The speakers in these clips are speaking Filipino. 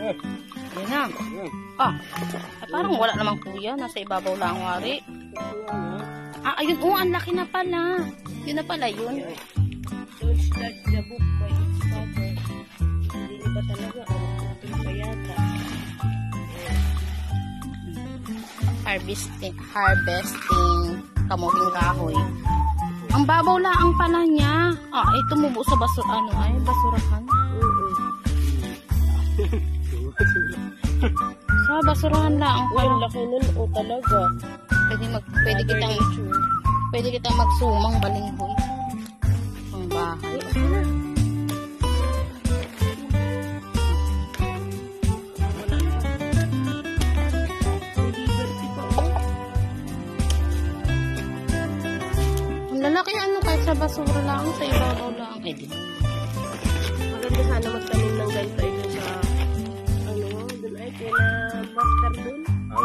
Yan na. Ah, ay, parang wala namang kuya. Nasa ibabaw lang ang wari. Ah, ayun. Oh, ang laki na pala. Yun na pala yun. Don't start the book by its cover. Hindi ba talaga? Ano pa yata? Harvesting kamuting kahoy. Ang babaw lang pala niya. Ah, ito tumubo sa basurahan. Sa basurahan lang Ang pala. laki nun. O talaga. Pwede kitang magsumang balinghoy. Ang bahay. Ang lalaki ano kahit sa basura lang, sa ibabaw lang. Eh, di ba? Maganda sana magtanim ng ganito ito sa doon ay kina master doon.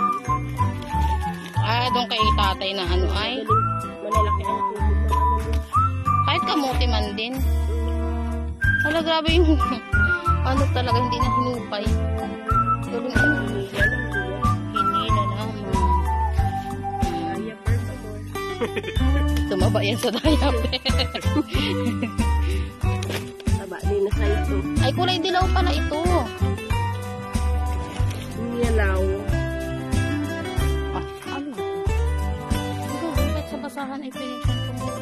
Ah, doon kay tatay na ano ay. Malalaki ang tubig ng doon. Kahit kamuti man din. Wala, grabe yung ano talaga, hindi na hinupay. Galing ano. Hinila naman. Kaya per favor. Tumaba yan sa diaper. Taba din na sa ito. Ay, kulay dilaw pala ito. Niyalaw. Ah, ano? Hindi, kahit sa basahan ay pinityan ko mo.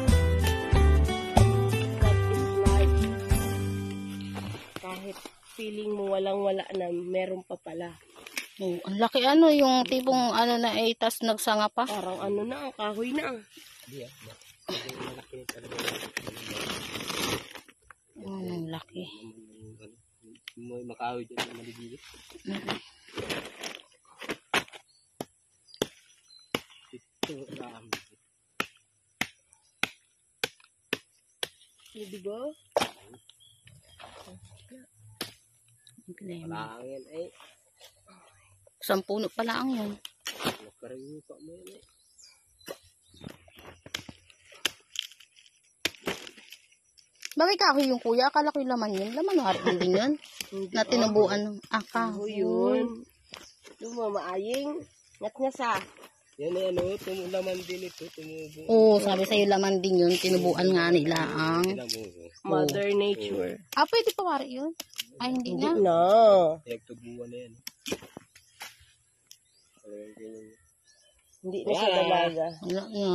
That is life. Kahit feeling mo walang-wala na, meron pa pala. Oh, ang laki ano, yung tipong ano na ay tas nagsanga pa. Parang ano na, kahoy na. Ang laki. May makahoy dyan na maligigit. Ito lang. Hindi ba? Malangin ay. Isang puno pala ang yan. Nagkaroon pa mo yun eh. Bakit kahoy yung kuya? Akala ko yung laman yun. Laman nga rin din yun. Na tinubuan ng Kahoy yun. Maaying. Ngat-ngasa. Yan ay ano, tumulaman din ito, tumubo. Oo, sabi sa'yo laman din yun. Tinubuan nga nila ang Mother Nature. ah, pwede pa wari yun? Ay, hindi na. No. Pinagtubuan na yan. Hindi na siya dalaga. Wala na.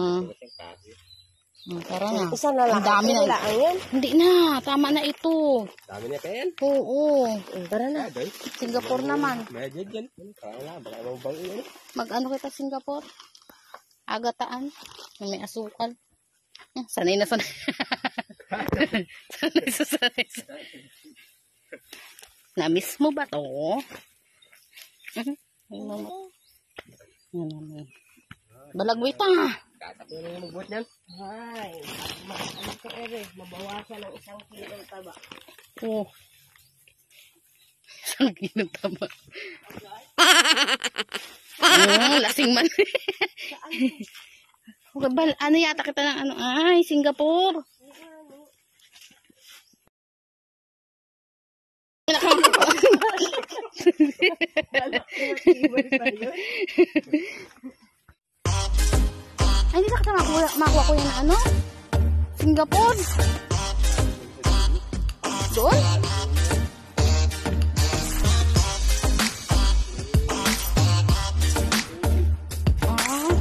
Tara na. Isa na lang. Ang dami na. Yan. Hindi na. Tama na ito. Dami na kayan. Oo. Tara na. Singapore naman. Medyo dyan. Kaya baka mong bang yun. Mag-ano kita Singapore? Agataan. May asukal. Sanay na sanay. sanay. Na-miss mo ba to? Balagwit ah. Tatak na yung magbuhat niyan. Ay. Ano ka ere? Mabawasan ng 1 kilo taba. Oh. Isang kilo tama. Lasing man. Ano yata kita ng ano? Ay, Singapore. Ay, hindi na kita makuha ko yan ano? Singapore. Doon? Ah.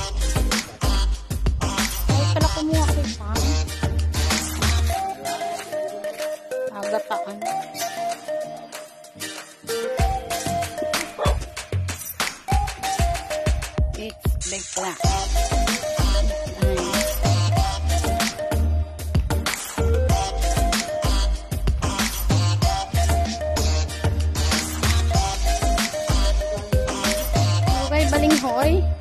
Ay, pala kumuha ko pa. Agataan. It's big black. Okay, balinghoy.